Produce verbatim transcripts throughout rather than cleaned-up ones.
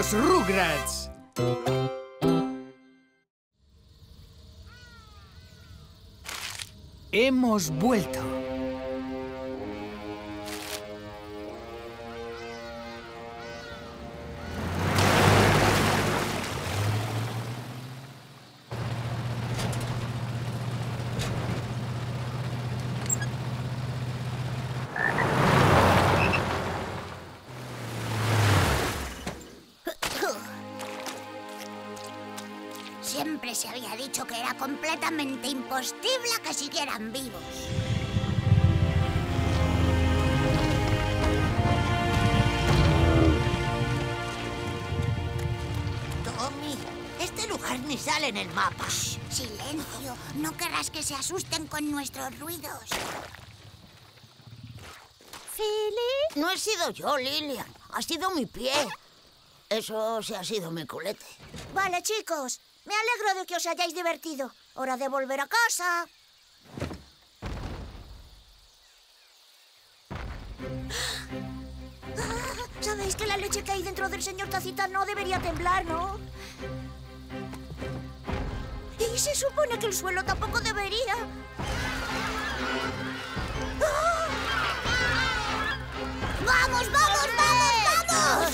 los Rugrats. Hemos vuelto. Siempre se había dicho que era completamente imposible que siguieran vivos. Tommy, este lugar ni sale en el mapa. Shh, silencio. No querrás que se asusten con nuestros ruidos. ¿Philly? No he sido yo, Lilian. Ha sido mi pie. Eso sí ha sido mi culete. Vale, chicos. Me alegro de que os hayáis divertido. Hora de volver a casa. Ah, Sabéis que la leche que hay dentro del señor Tacita no debería temblar, ¿no? Y se supone que el suelo tampoco debería. ¡Ah! ¡Vamos, vamos, vamos, vamos!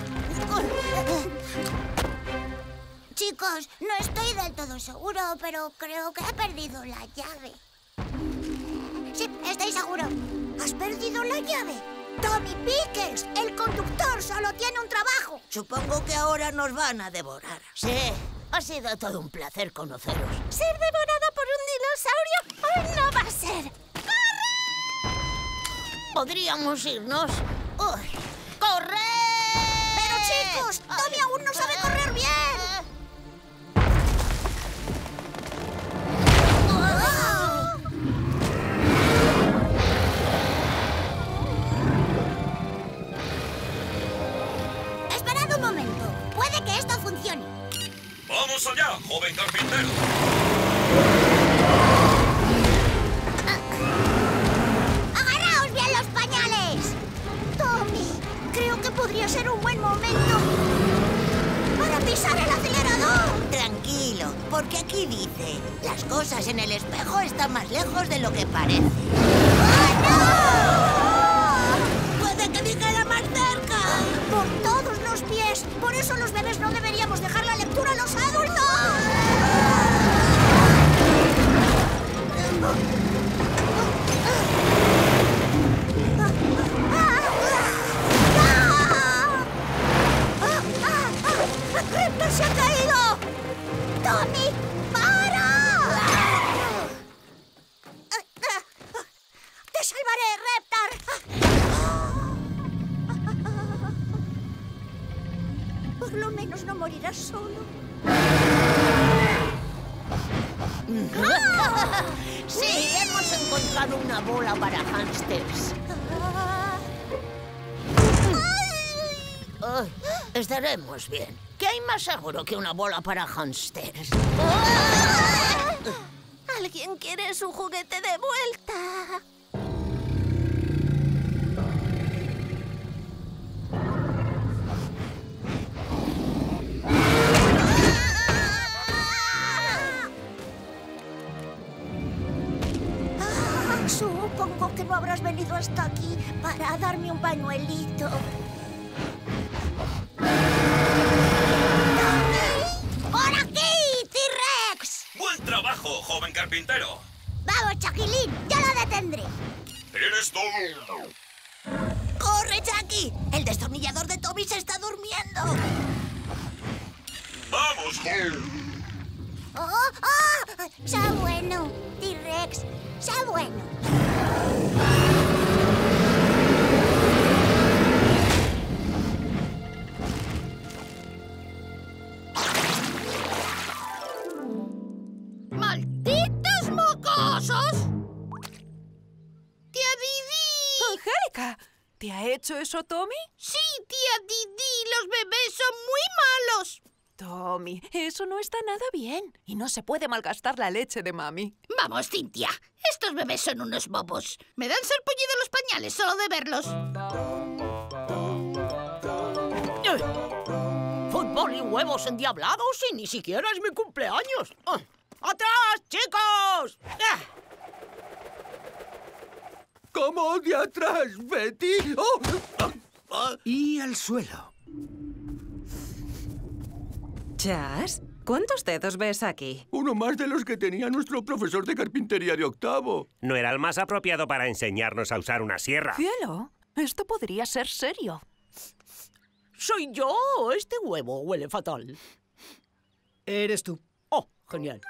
Chicos, no estoy del todo seguro, pero creo que he perdido la llave. Sí, estoy seguro. ¿Has perdido la llave? Tommy Pickles, el conductor, solo tiene un trabajo. Supongo que ahora nos van a devorar. Sí, ha sido todo un placer conoceros. ¿Ser devorada por un dinosaurio? ¡Hoy no va a ser! ¡Corre! ¿Podríamos irnos? ¡Uy! ¡Corre! Pero chicos, Tommy aún no sabe correr bien. Esperad un momento. Puede que esto funcione. ¡Vamos allá, joven carpintero! ¡Agarraos bien los pañales! Tommy, creo que podría ser un buen momento para pisar el acelerador. Tranquilo, porque aquí dice: las cosas en el espejo están más lejos de lo que parece. ¡Oh, no! ¡Puede que dijera más cerca! Por todos los pies. Por eso los bebés no deberíamos dejar la lectura a los adultos. ¡Reptar se ha caído! ¡Tommy, para! ¡Te salvaré, Reptar! Por lo menos no morirás solo. Sí, hemos encontrado una bola para hámsters. Ay, estaremos bien. ¿Qué hay más seguro que una bola para hámsters? ¿Alguien quiere su juguete de vuelta? Ah, supongo que no habrás venido hasta aquí para darme un pañuelito. ¡Por aquí, T-Rex! ¡Buen trabajo, joven carpintero! ¡Vamos, Chaquilín! ¡Ya lo detendré! ¡Eres tú! ¡Corre, Jackie! El destornillador de Tommy se está durmiendo. ¡Vamos, joven! ¡Oh, oh! ¡Sea bueno, T-Rex! ¡Sea bueno! ¡Malditos mocosos! ¡Tía Didi! ¡Angélica! ¿Te ha hecho eso Tommy? Sí, tía Didi, los bebés son muy malos. Tommy, eso no está nada bien. Y no se puede malgastar la leche de mami. Vamos, Cintia. Estos bebés son unos bobos. Me dan sarpullido los pañales solo de verlos. ¡Boli huevos endiablados y ni siquiera es mi cumpleaños! ¡Ah! ¡Atrás, chicos! ¡Ah! ¿Cómo de atrás, Betty? ¡Oh! Ah, ah. Y al suelo. Chas, ¿cuántos dedos ves aquí? Uno más de los que tenía nuestro profesor de carpintería de octavo. No era el más apropiado para enseñarnos a usar una sierra. ¡Cielo! Esto podría ser serio. ¿Soy yo o este huevo huele fatal? Eres tú. ¡Oh, genial!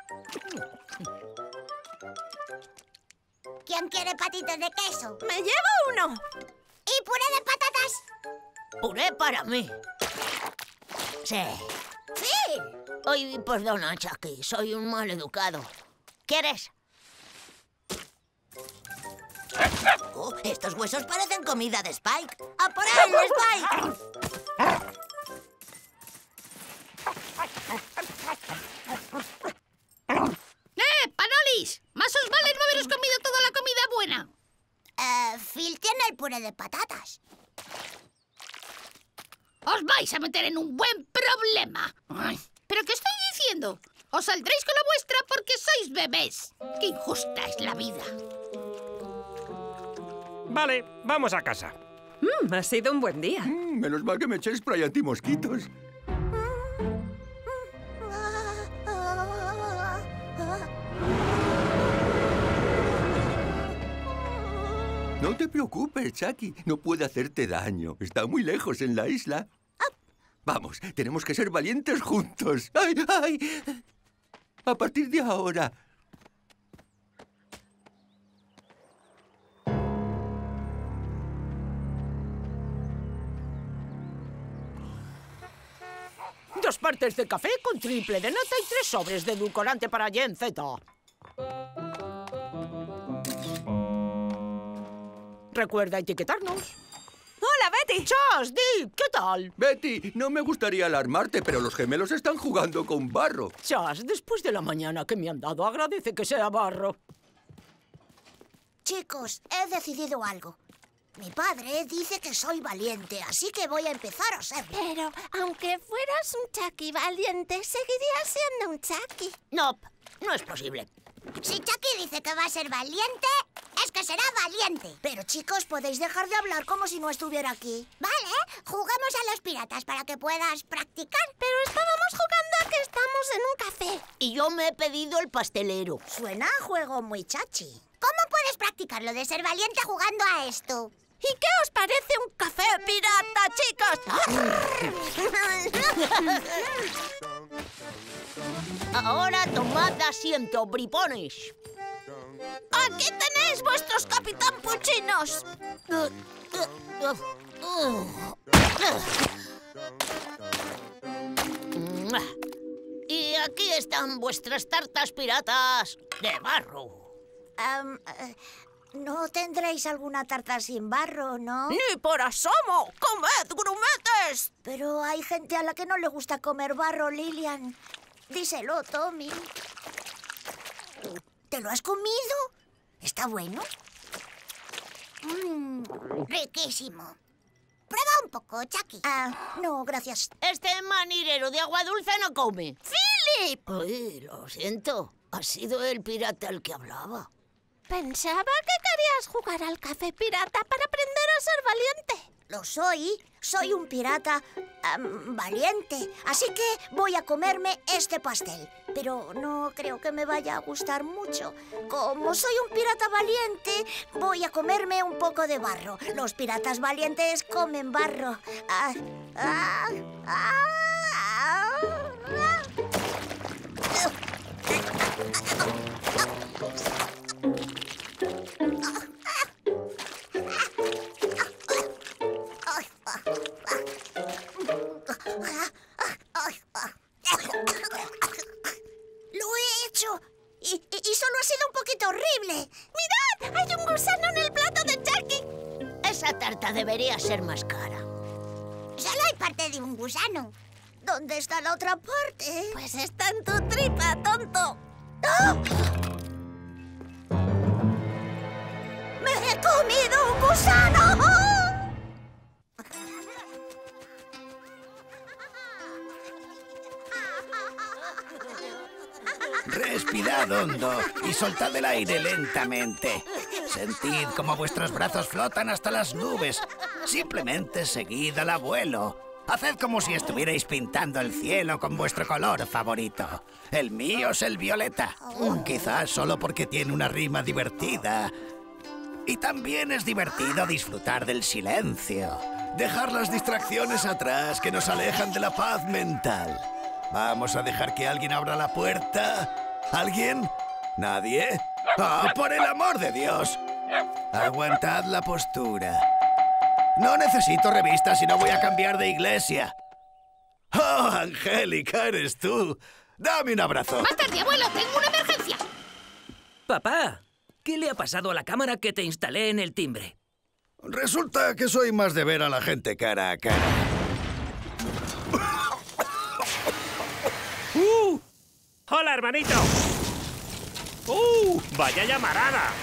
¿Quién quiere patitos de queso? ¡Me llevo uno! ¿Y puré de patatas? ¡Puré para mí! Sí. ¡Sí! Ay, perdona, Chucky. Soy un mal educado. ¿Quieres? Oh, estos huesos parecen comida de Spike. ¡A por él, Spike! ¡Eh, panolis! Más os vale no haberos comido toda la comida buena. Eh, Phil tiene el puré de patatas. Os vais a meter en un buen problema. Ay, ¿pero qué estoy diciendo? Os saldréis con la vuestra porque sois bebés. ¡Qué injusta es la vida! Vale, vamos a casa. Mm, ha sido un buen día. Mm, menos mal que me eché spray antimosquitos. No te preocupes, Chucky. No puede hacerte daño. Está muy lejos en la isla. Vamos, tenemos que ser valientes juntos. ¡Ay, ay! A partir de ahora. Dos partes de café con triple de nata y tres sobres de edulcorante para Gen Z. Recuerda etiquetarnos. ¡Hola, Betty! ¡Chas, Dick! ¿Qué tal? Betty, no me gustaría alarmarte, pero los gemelos están jugando con barro. Chas, después de la mañana que me han dado, agradece que sea barro. Chicos, he decidido algo. Mi padre dice que soy valiente, así que voy a empezar a serlo. Pero, aunque fueras un Chucky valiente, seguirías siendo un Chucky. No, no es posible. Si Chucky dice que va a ser valiente, es que será valiente. Pero chicos, podéis dejar de hablar como si no estuviera aquí. Vale, juguemos a los piratas para que puedas practicar. Pero estábamos jugando a que estamos en un café. Y yo me he pedido el pastelero. Suena a juego muy chachi. ¿Cómo puedes practicar lo de ser valiente jugando a esto? ¿Y qué os parece un café pirata, chicos? Ahora tomad asiento, bripones. ¡Aquí tenéis vuestros capitán puchinos! Y aquí están vuestras tartas piratas de barro. Um, uh, ¿No tendréis alguna tarta sin barro, no? ¡Ni por asomo! ¡Comed, grumetes! Pero hay gente a la que no le gusta comer barro, Lilian. Díselo, Tommy. ¿Te lo has comido? ¿Está bueno? Mmm, riquísimo. Prueba un poco, Chucky. Ah, no, gracias. Este manirero de agua dulce no come. ¡Philip! Ay, lo siento. Ha sido el pirata el que hablaba. Pensaba que querías jugar al café pirata para aprender a ser valiente. Lo soy. Soy un pirata um, valiente. Así que voy a comerme este pastel. Pero no creo que me vaya a gustar mucho. Como soy un pirata valiente, voy a comerme un poco de barro. Los piratas valientes comen barro. Ah, ah, ah, ah, ah. ¡Lo he hecho! Y, y, y solo ha sido un poquito horrible. ¡Mirad! ¡Hay un gusano en el plato de Chucky! Esa tarta debería ser más cara. Solo hay parte de un gusano. ¿Dónde está la otra parte? Pues está en tu tripa, tonto. ¡Ah! ¡Me he comido un gusano! Respirad hondo y soltad el aire lentamente. Sentid cómo vuestros brazos flotan hasta las nubes. Simplemente seguid al abuelo. Haced como si estuvierais pintando el cielo con vuestro color favorito. El mío es el violeta. Quizás solo porque tiene una rima divertida. Y también es divertido disfrutar del silencio. Dejar las distracciones atrás que nos alejan de la paz mental. Vamos a dejar que alguien abra la puerta. ¿Alguien? ¿Nadie? ¡Ah, por el amor de Dios! Aguantad la postura. No necesito revistas y no voy a cambiar de iglesia. ¡Oh, Angélica, eres tú! ¡Dame un abrazo! Más tarde, abuelo, tengo una emergencia. Papá, ¿qué le ha pasado a la cámara que te instalé en el timbre? Resulta que soy más de ver a la gente cara a cara. ¡Uh! ¡Hola, hermanito! ¡Uh! ¡Vaya llamarada!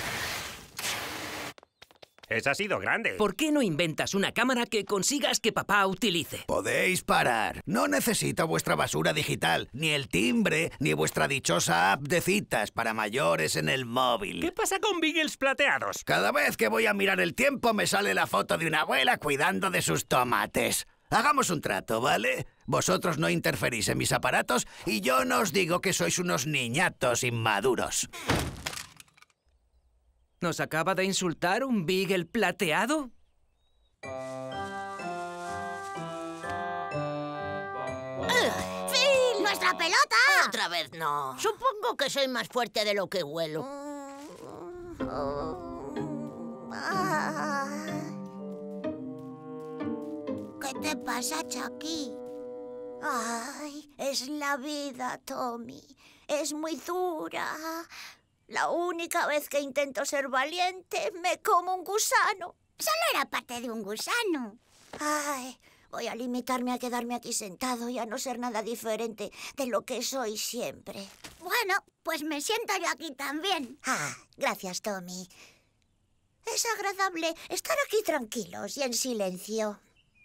Esa ha sido grande. ¿Por qué no inventas una cámara que consigas que papá utilice? Podéis parar. No necesito vuestra basura digital, ni el timbre, ni vuestra dichosa app de citas para mayores en el móvil. ¿Qué pasa con Beagles plateados? Cada vez que voy a mirar el tiempo me sale la foto de una abuela cuidando de sus tomates. Hagamos un trato, ¿vale? Vosotros no interferís en mis aparatos y yo no os digo que sois unos niñatos inmaduros. ¿Nos acaba de insultar un Beagle plateado? ¡Phil! ¡Nuestra pelota! Otra vez no. Supongo que soy más fuerte de lo que huelo. ¿Qué te pasa, Chucky? Ay, es la vida, Tommy. Es muy dura. La única vez que intento ser valiente, me como un gusano. Solo era parte de un gusano. Ay, voy a limitarme a quedarme aquí sentado y a no ser nada diferente de lo que soy siempre. Bueno, pues me siento yo aquí también. Ah, gracias, Tommy. Es agradable estar aquí tranquilos y en silencio.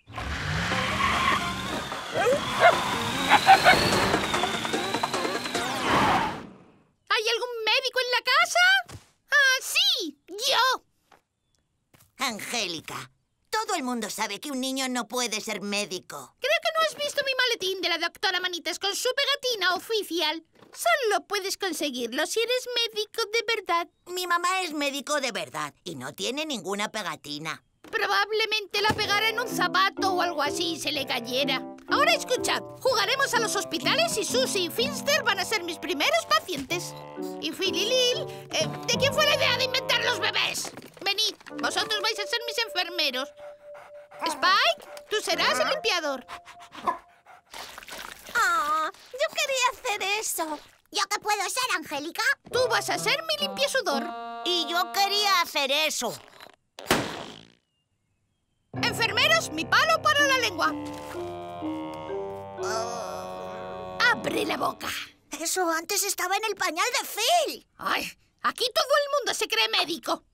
¿Hay algún médico en la casa? ¡Ah, sí! ¡Yo! Angélica, todo el mundo sabe que un niño no puede ser médico. Creo que no has visto mi maletín de la doctora Manitas con su pegatina oficial. Solo puedes conseguirlo si eres médico de verdad. Mi mamá es médico de verdad y no tiene ninguna pegatina. Probablemente la pegara en un zapato o algo así y se le cayera. Ahora escuchad, jugaremos a los hospitales y Susie y Finster van a ser mis primeros pacientes. Y Phil y Lil, eh, ¿de quién fue la idea de inventar los bebés? Venid, vosotros vais a ser mis enfermeros. Spike, tú serás el limpiador. ¡Ah! Yo quería hacer eso. ¿Yo qué puedo ser, Angélica? Tú vas a ser mi limpiasudor. Y yo quería hacer eso. Enfermeros, mi palo para la lengua. Oh. ¡Abre la boca! Eso antes estaba en el pañal de Phil. ¡Ay! Aquí todo el mundo se cree médico.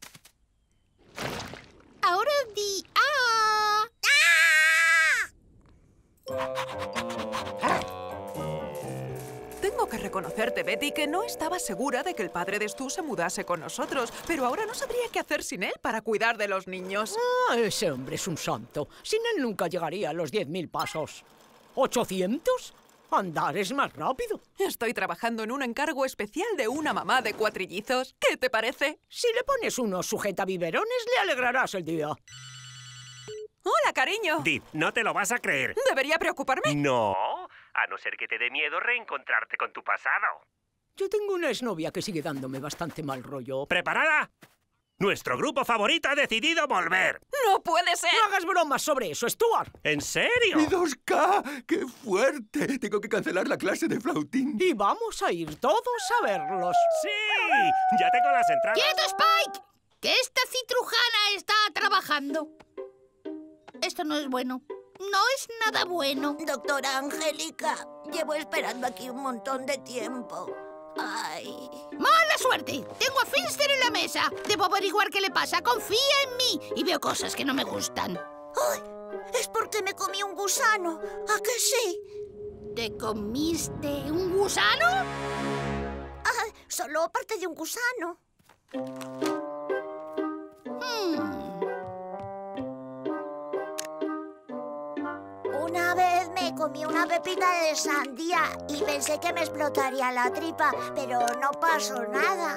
Ahora di ¡ah! ¡Ah! Tengo que reconocerte, Betty, que no estaba segura de que el padre de Stu se mudase con nosotros, pero ahora no sabría qué hacer sin él para cuidar de los niños. Ah, ese hombre es un santo. Sin él nunca llegaría a los diez mil pasos. ¿ochocientos? Andar es más rápido. Estoy trabajando en un encargo especial de una mamá de cuatrillizos. ¿Qué te parece? Si le pones unos sujetabiberones, le alegrarás el día. ¡Hola, cariño! Dip, no te lo vas a creer. ¿Debería preocuparme? No, a no ser que te dé miedo reencontrarte con tu pasado. Yo tengo una exnovia que sigue dándome bastante mal rollo. ¿Preparada? Nuestro grupo favorito ha decidido volver. ¡No puede ser! ¡No hagas bromas sobre eso, Stuart! ¿En serio? ¡Mi dos K! ¡Qué fuerte! Tengo que cancelar la clase de flautín. Y vamos a ir todos a verlos. ¡Sí! Ya tengo las entradas. ¡Quieto, Spike! ¡Que esta citrujana está trabajando! Esto no es bueno. No es nada bueno. Doctora Angélica, llevo esperando aquí un montón de tiempo. Ay. ¡Mala suerte! Tengo a Finster en la mesa. Debo averiguar qué le pasa. Confía en mí. Y veo cosas que no me gustan. ¡Ay! Es porque me comí un gusano. ¿A que sí? ¿Te comiste un gusano? Solo parte de un gusano. Una vez me comí una pepita de sandía y pensé que me explotaría la tripa, pero no pasó nada.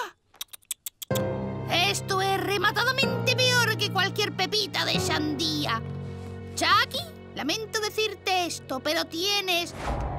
Esto es rematadamente peor que cualquier pepita de sandía. Chucky, lamento decirte esto, pero tienes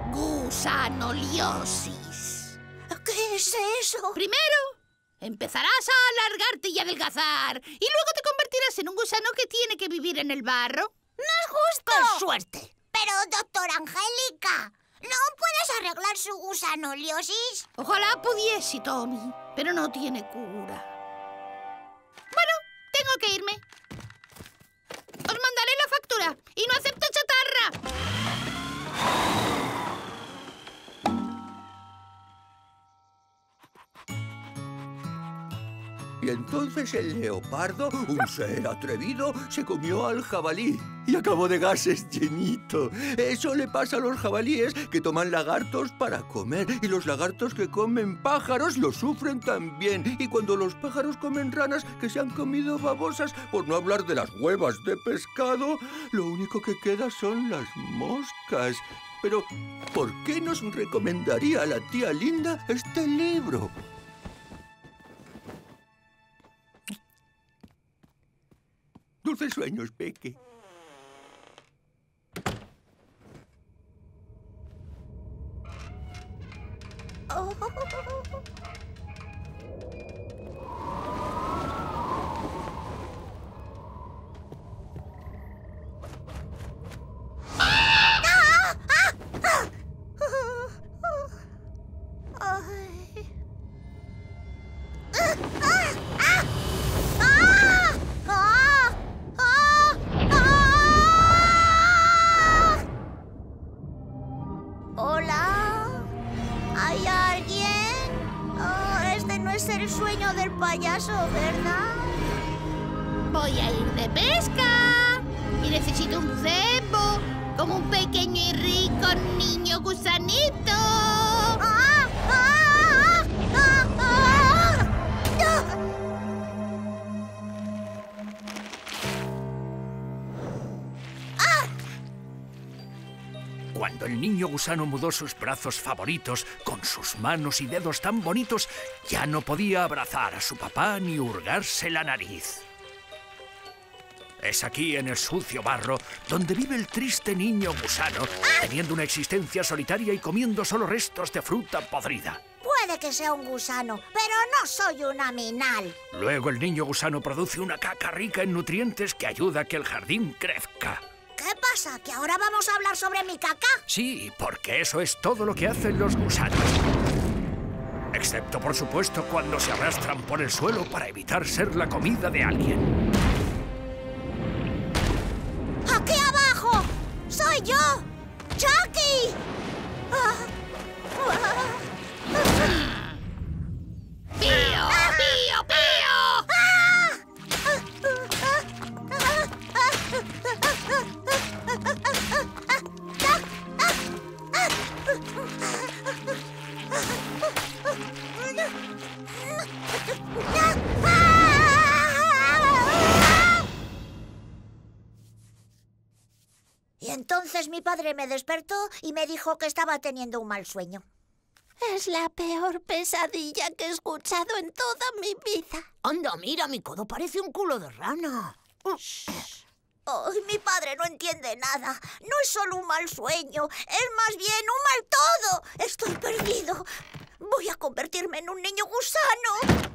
gusanoliosis. ¿Qué es eso? Primero, empezarás a alargarte y adelgazar, y luego te convertirás en un gusano que tiene que vivir en el barro. ¡No es justo! ¡Con suerte! Pero, doctora Angélica, ¿no puedes arreglar su gusanoliosis? Ojalá pudiese, Tommy, pero no tiene cura. Bueno, tengo que irme. Os mandaré la factura y no acepto chatarra. Y entonces el leopardo, un ser atrevido, se comió al jabalí y acabó de gases llenito. Eso le pasa a los jabalíes que toman lagartos para comer, y los lagartos que comen pájaros lo sufren también. Y cuando los pájaros comen ranas que se han comido babosas, por no hablar de las huevas de pescado, lo único que queda son las moscas. Pero, ¿por qué nos recomendaría a la tía Linda este libro? Dulces sueños, Peque. Oh. El sueño del payaso, ¿verdad? Voy a ir de pesca y necesito un cebo, como un pequeño y rico niño gusanito. ¡Ah! ¡Ah! ¡Ah! ¡Ah! ¡Ah! Cuando el niño gusano mudó sus brazos favoritos con sus manos y dedos tan bonitos, ya no podía abrazar a su papá ni hurgarse la nariz. Es aquí, en el sucio barro, donde vive el triste niño gusano, teniendo una existencia solitaria y comiendo solo restos de fruta podrida. Puede que sea un gusano, pero no soy un aminal. Luego el niño gusano produce una caca rica en nutrientes que ayuda a que el jardín crezca. ¿Qué pasa? ¿Que ahora vamos a hablar sobre mi caca? Sí, porque eso es todo lo que hacen los gusanos. Excepto, por supuesto, cuando se arrastran por el suelo para evitar ser la comida de alguien. ¡Aquí abajo! ¡Soy yo! ¡Chucky! ¡Pío! ¡Pío! ¡Pío! Y entonces mi padre me despertó y me dijo que estaba teniendo un mal sueño. Es la peor pesadilla que he escuchado en toda mi vida. Anda, mira, mi codo parece un culo de rana. Oh, mi padre no entiende nada. No es solo un mal sueño, es más bien un mal todo. Estoy perdido. Voy a convertirme en un niño gusano.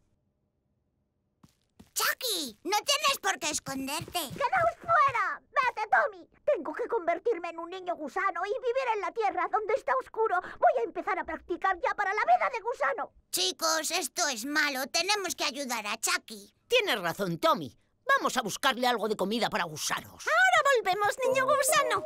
Chucky, no tienes por qué esconderte. ¡Quedaos fuera! ¡Vete, Tommy! Tengo que convertirme en un niño gusano y vivir en la tierra donde está oscuro. Voy a empezar a practicar ya para la vida de gusano. Chicos, esto es malo. Tenemos que ayudar a Chucky. Tienes razón, Tommy. Vamos a buscarle algo de comida para gusanos. ¡Ahora volvemos, niño gusano!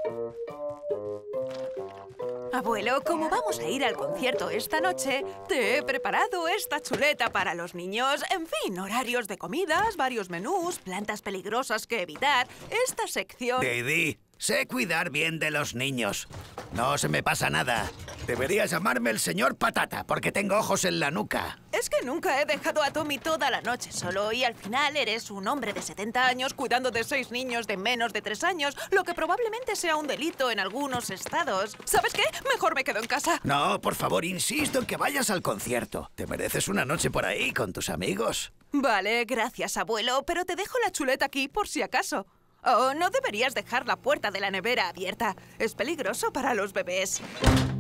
Abuelo, como vamos a ir al concierto esta noche, te he preparado esta chuleta para los niños. En fin, horarios de comidas, varios menús, plantas peligrosas que evitar. Esta sección... Didi, Sé cuidar bien de los niños. No se me pasa nada. Deberías llamarme el señor Patata, porque tengo ojos en la nuca. Es que nunca he dejado a Tommy toda la noche solo y al final eres un hombre de setenta años cuidando de seis niños de menos de tres años, lo que probablemente sea un delito en algunos estados. ¿Sabes qué? Mejor me quedo en casa. No, por favor, insisto en que vayas al concierto. Te mereces una noche por ahí con tus amigos. Vale, gracias, abuelo, pero te dejo la chuleta aquí por si acaso. Oh, no deberías dejar la puerta de la nevera abierta. Es peligroso para los bebés.